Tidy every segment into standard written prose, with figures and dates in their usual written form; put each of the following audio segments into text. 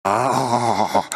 Ah.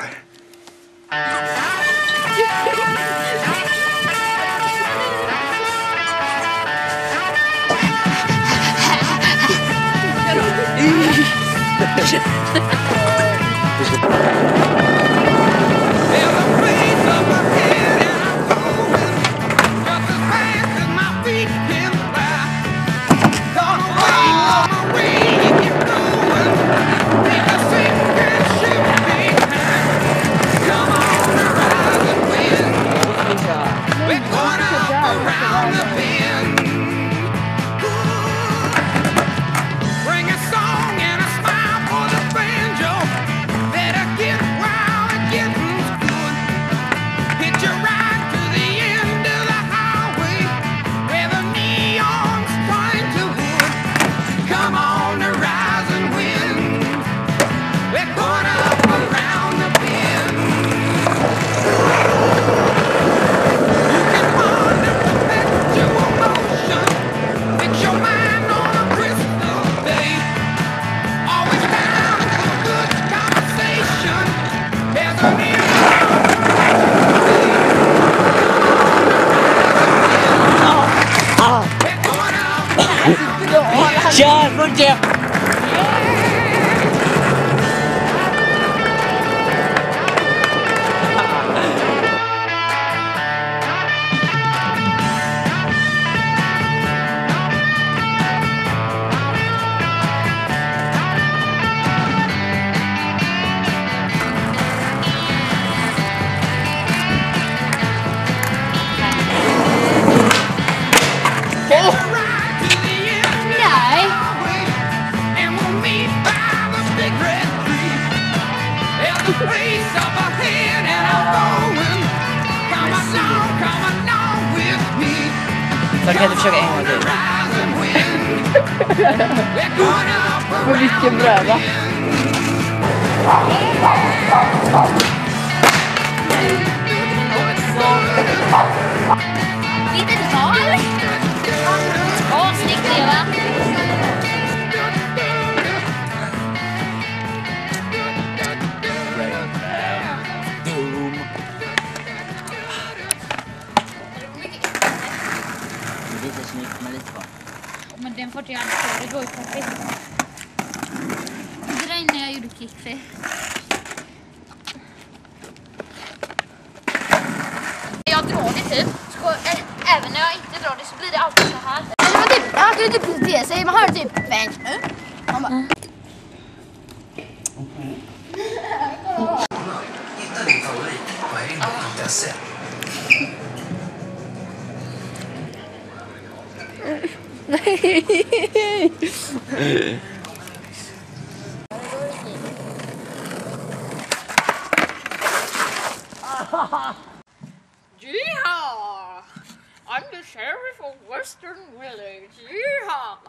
Kör, fortsätt! Så kan du försöka en gång till. Men vilken bröva. Lite tal. Åh, snyggt det va? Lite snyggt, men lite bra. Men den får jag inte. Det går ju perfekt. Det där innan jag gjorde kickflip. Jag drar det typ. Även när jag inte drar det så blir det alltid så här. Man skulle typ bete sig. Man hör typ bang. Man bara... Hitta din favorit på Elinor.se. Yeehaw! I'm the sheriff of Western Village. Yeehaw!